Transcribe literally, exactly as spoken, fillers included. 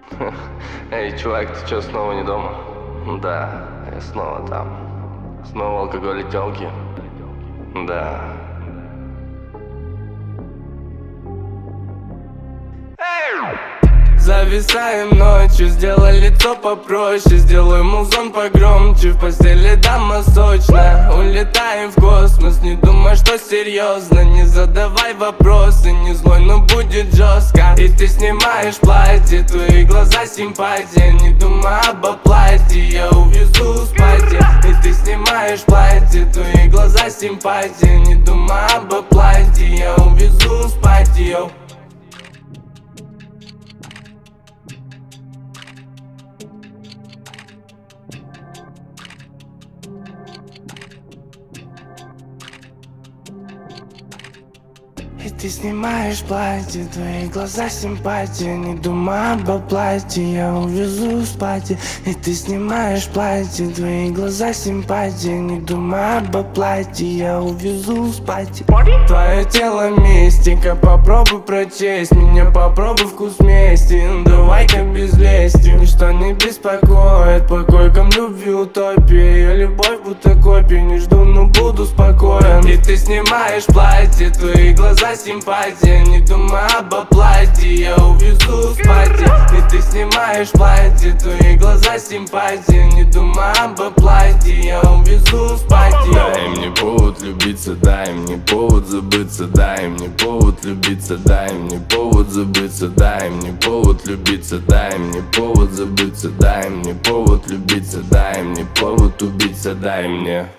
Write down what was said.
Эй, чувак, ты чё, снова не дома? Да, я снова там. Снова алкоголь и тёлки? Да. Зависаем ночью, сделай лицо попроще, сделай музон погромче, в постели дама сочная. Улетаем в космос, не думай, что серьезно, не задавай вопросы, не злой, но будет жестко. И ты снимаешь платье, твои глаза симпатия, не думай об оплате, я увезу спать. И ты снимаешь платье, твои глаза симпатия, не думай об оплате, я увезу спать ее. И ты снимаешь платье, твои глаза симпатия, не думай об оплате, я увезу спать. И ты снимаешь платье, твои глаза симпатия, не думай об оплате, я увезу спать. Твое тело мистика, попробуй прочесть меня, попробуй вкус мести, ну давай-ка без лести. Ничто не беспокоит, по койкам любви утопия, я любовь будто копия, не жду, но буду спокоен. И ты снимаешь платье, твои глаза симпатия, не думай об оплате, я увезу спать. И ты снимаешь платье, твои глаза симпатия, не думай об оплате, я увезу спать. Дай мне повод любиться, дай мне повод забыться, дай мне повод любиться, дай мне повод забыться, дай мне повод любиться, дай мне повод забыться, дай мне повод любиться, дай мне повод убиться, дай мне.